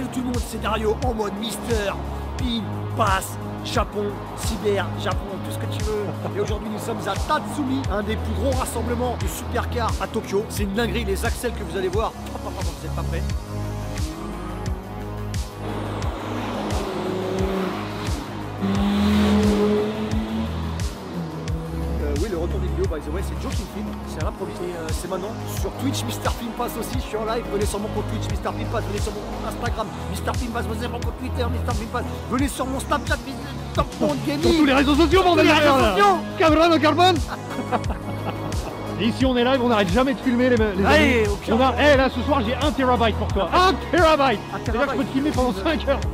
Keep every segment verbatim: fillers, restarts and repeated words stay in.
Salut tout le monde, c'est Dario en mode Mister Pin Pass Japon, Cyber, Japon, tout ce que tu veux. Et aujourd'hui nous sommes à Tatsumi, un des plus gros rassemblements de supercars à Tokyo. C'est une dinguerie, les axles que vous allez voir. Oh, pardon, vous n'êtes pas prêts? Retour des vidéos, by the way, c'est Joe qui me filme, c'est un improviste et euh, c'est maintenant sur Twitch, Mister Pin Pass aussi, je suis en live, venez sur mon compte Twitch, Mister Pin Pass, venez sur mon compte Instagram, Mister Pin Pass, venez sur mon compte Twitter, Mister Pin Pass, venez sur mon Snapchat, Top Monde Gaming, sur tous les réseaux sociaux, sur tous les réseaux sociaux, Cameron au carbone. Et ici on est live, on n'arrête jamais de filmer les, les Allez, amis. okay. On a, hey, là ce soir j'ai un terabyte pour toi, un terabyte. C'est-à-dire que je peux te filmer pendant cinq heures.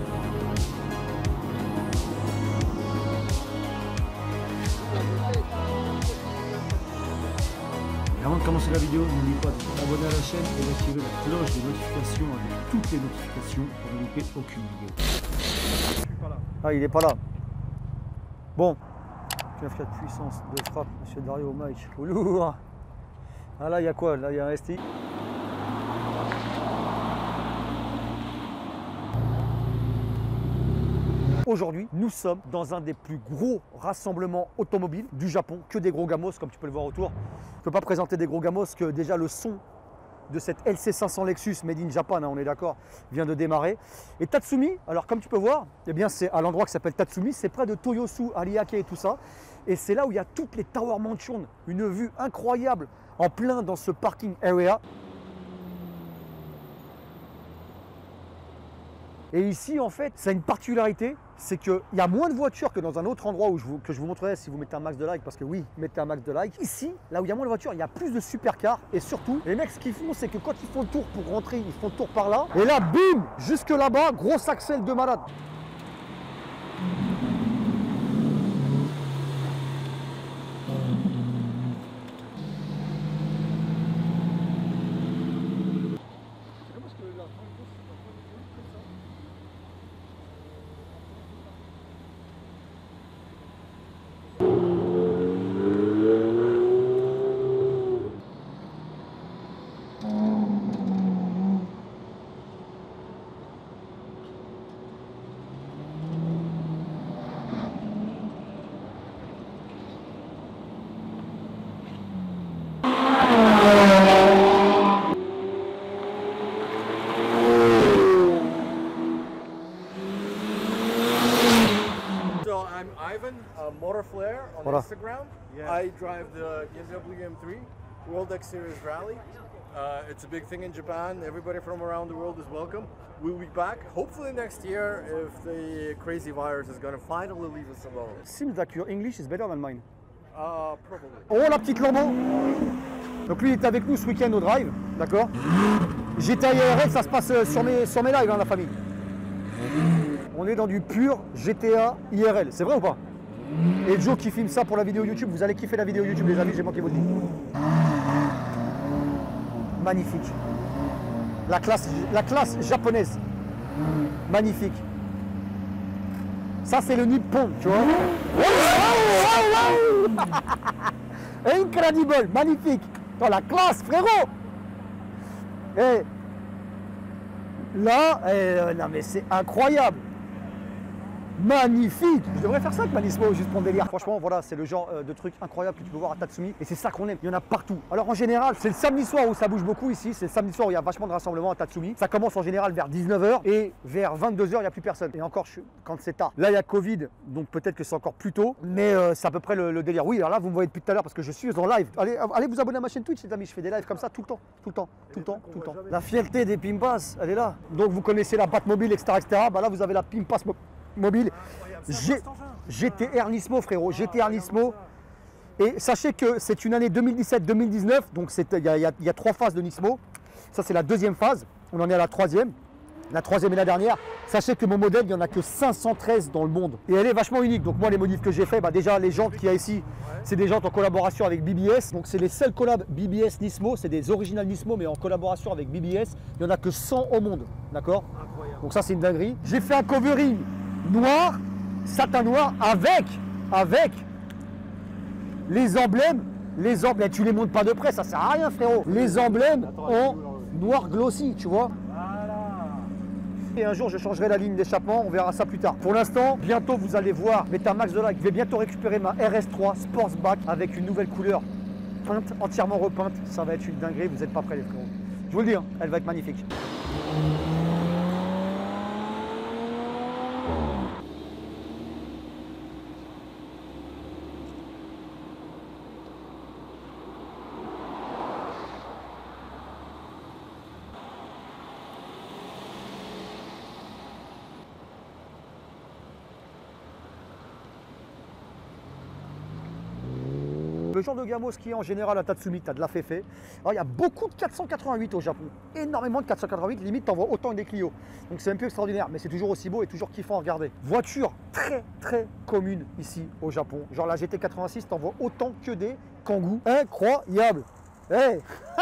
Avant de commencer la vidéo, n'oubliez pas de t'abonner à la chaîne et d'activer la cloche de notification avec toutes les notifications pour ne louper aucune vidéo. Ah, il est pas là. Bon, neuf quatre puissance de frappe, monsieur Dario Mike. Au lourd. Ah là, il y a quoi? Là, il y a un S T I. Aujourd'hui, nous sommes dans un des plus gros rassemblements automobiles du Japon, que des gros gamos, comme tu peux le voir autour. Je ne peux pas présenter des gros gamos, que déjà le son de cette L C cinq cents Lexus Made in Japan, hein, on est d'accord, vient de démarrer. Et Tatsumi, alors comme tu peux voir, eh bien c'est à l'endroit qui s'appelle Tatsumi, c'est près de Toyosu, Ariake et tout ça. Et c'est là où il y a toutes les Tower Mansion, une vue incroyable en plein dans ce parking area. Et ici, en fait, ça a une particularité, c'est qu'il y a moins de voitures que dans un autre endroit où je vous, que je vous montrerai si vous mettez un max de like, parce que oui, mettez un max de like. Ici, là où il y a moins de voitures, il y a plus de supercars. Et surtout, les mecs, ce qu'ils font, c'est que quand ils font le tour pour rentrer, ils font le tour par là. Et là, bim, jusque là-bas, gros axel de malade. I'm Ivan, uh, Motor Flare on Voilà. Instagram. Yeah. I drive the B M W M three World X Series Rally. Uh, it's a big thing in Japan. Everybody from around the world is welcome. We'll be back hopefully next year if the crazy virus is going to finally leave us alone. Seems like your English is better than mine. Uh, probably. Oh la petite Lambo. Donc lui il est avec nous ce week-end au drive, d'accord. G T A I R L, ça se passe sur mes, sur mes lives, hein, la famille. On est dans du pur G T A I R L, c'est vrai ou pas? Et Joe qui filme ça pour la vidéo YouTube, vous allez kiffer la vidéo YouTube les amis, j'ai manqué vous le dire. Magnifique. La classe, la classe japonaise. Magnifique. Ça c'est le Nippon, tu vois. Incredible, magnifique. Dans la classe, frérot. Et là, eh, non mais c'est incroyable. Magnifique! Je devrais faire ça avec Manismo, juste pour le délire. Franchement, voilà, c'est le genre euh, de truc incroyable que tu peux voir à Tatsumi. Et c'est ça qu'on aime. Il y en a partout. Alors en général, c'est le samedi soir où ça bouge beaucoup ici. C'est le samedi soir où il y a vachement de rassemblements à Tatsumi. Ça commence en général vers dix-neuf heures et vers vingt-deux heures, il n'y a plus personne. Et encore, je, quand c'est tard. Là, il y a Covid, donc peut-être que c'est encore plus tôt. Mais euh, c'est à peu près le, le délire. Oui, alors là, vous me voyez depuis tout à l'heure parce que je suis en live. Allez, allez vous abonner à ma chaîne Twitch, les amis. Je fais des lives comme ça tout le temps. Tout le temps. Tout le temps. Tout le temps. La fierté des Pimpas, elle est là. Donc vous connaissez la Batmobile, et cetera, et cetera. Bah là, vous avez la Pimpas mo mobile. G T R Nismo, frérot, G T R Nismo. Et sachez que c'est une année deux mille dix-sept deux mille dix-neuf, donc il y, y, y a trois phases de Nismo. Ça, c'est la deuxième phase. On en est à la troisième. La troisième et la dernière. Sachez que mon modèle, il n'y en a que cinq cent treize dans le monde. Et elle est vachement unique. Donc moi, les modifs que j'ai fait, bah déjà, les jantes qu'il y a ici, c'est des jantes en collaboration avec B B S. Donc c'est les seuls collabs B B S Nismo. C'est des originales Nismo, mais en collaboration avec B B S. Il n'y en a que cent au monde. D'accord? Donc ça, c'est une dinguerie. J'ai fait un covering noir, satin noir, avec, avec les emblèmes. Les emblèmes, tu les montes pas de près, ça sert à rien, frérot. Les emblèmes en noir glossy, tu vois. Et un jour, je changerai la ligne d'échappement, on verra ça plus tard. Pour l'instant, bientôt, vous allez voir, mettez un max de like. Je vais bientôt récupérer ma R S trois Sportsback avec une nouvelle couleur peinte, entièrement repeinte. Ça va être une dinguerie, vous n'êtes pas prêts les frérots. Je vous le dis, hein, elle va être magnifique. Le genre de gamos qui est en général à Tatsumi, tu as de la féfé. Alors, il y a beaucoup de quatre cent quatre-vingt-huit au Japon, énormément de quatre cent quatre-vingt-huit, limite t'en vois autant que des Clio. Donc c'est un peu extraordinaire, mais c'est toujours aussi beau et toujours kiffant à regarder. Voiture très très commune ici au Japon. Genre la G T quatre-vingt-six, t'en vois autant que des Kangoo. Incroyable. Hey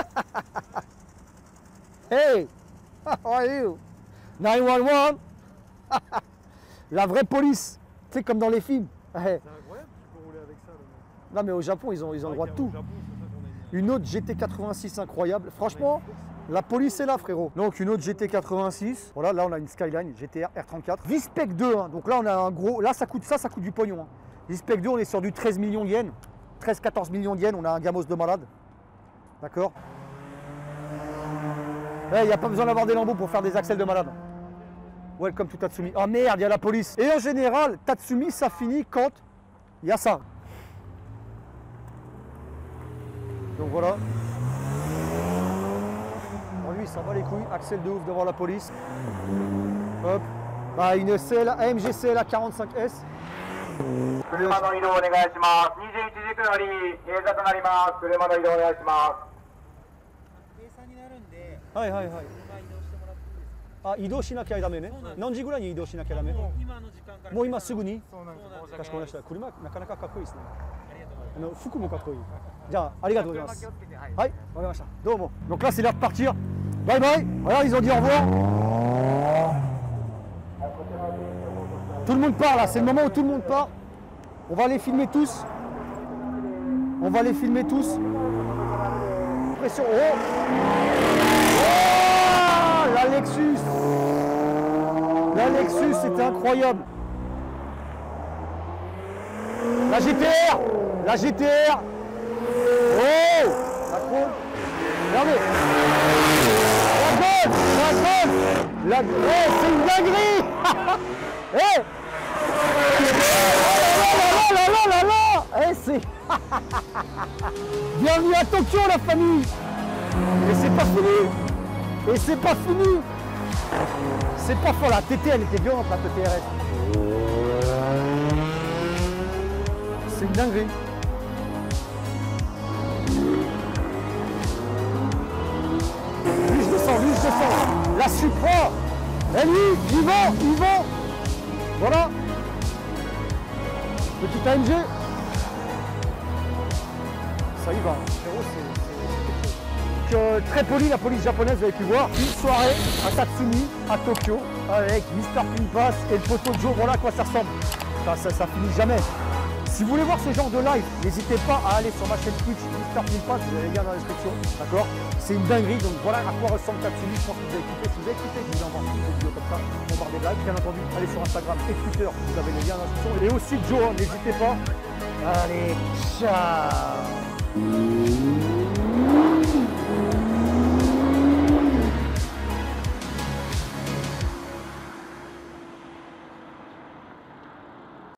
Hey How are you neuf un un. La vraie police, tu sais comme dans les films. Hey. Non mais au Japon, ils ont, ils ont le droit de tout. Une autre G T quatre-vingt-six incroyable. Franchement, la police est là, frérot. Donc une autre G T quatre-vingt-six. Voilà, là on a une Skyline G T R R trente-quatre. V-Spec deux, hein. Donc là on a un gros... Là ça coûte ça, ça coûte du pognon. Hein. V-Spec deux, on est sur du treize millions de yens. treize quatorze millions de yens, on a un gamos de malade. D'accord. Il n'y a pas besoin d'avoir des lambeaux pour faire des axles de malade. Welcome to Tatsumi. Oh merde, il y a la police. Et en général, Tatsumi, ça finit quand il y a ça. Donc voilà. Bon, lui, il s'en bat les couilles. Axel de ouf devant la police. Hop. Bah, une C L A, A M G C L A quarante-cinq S. Ouais, ouais, ouais. Ah, 移動しなきゃダメね。何時ぐらいに移動しなきゃダメ？もう今すぐに？かしこまりました。車なかなかかっこいいですね。あの服もかっこいい。じゃあ、ありがとうございます。はい、わかりました。どうも。Donc là, c'est l'heure de partir. Bye bye. Voilà, ils ont dit au revoir. Tout le monde part là, c'est le moment où tout le monde part. On va les filmer tous. On va les filmer tous. Pression. Oh! Oh! La Lexus. La Lexus, c'était incroyable. La G T R. La G T R. Oh! La Crown. Regardez. La Golf. La Golf. La... Oh, c'est une dinguerie. Eh! Oh là là là là là. Eh, c'est... Bienvenue à Tokyo, la famille. Et c'est pas fini. Et c'est pas fini. C'est pas fort, la T T, elle était violente, la T T R S. C'est une dinguerie. Lui, je descends, lui, je descends. La Supra. Et lui, il va, il va. Voilà. Petit A M G. Ça y va, frérot, c'est... Euh, très poli, la police japonaise, vous avez pu voir. Une soirée à Tatsumi, à Tokyo, avec Mister Pinpass et le poteau de Joe. Voilà à quoi ça ressemble. Ça, ça, ça finit jamais. Si vous voulez voir ce genre de live, n'hésitez pas à aller sur ma chaîne Twitch, Mister Pinpass, vous avez les liens dans la description. D'accord? C'est une dinguerie, donc voilà à quoi ressemble Tatsumi. Je pense que vous avez kiffé. Si vous avez kiffé, je vous envoie une vidéo comme ça, bombarder de likes. Bien entendu, allez sur Instagram et Twitter, vous avez les liens dans la description. Et aussi Joe, n'hésitez pas. Allez, ciao.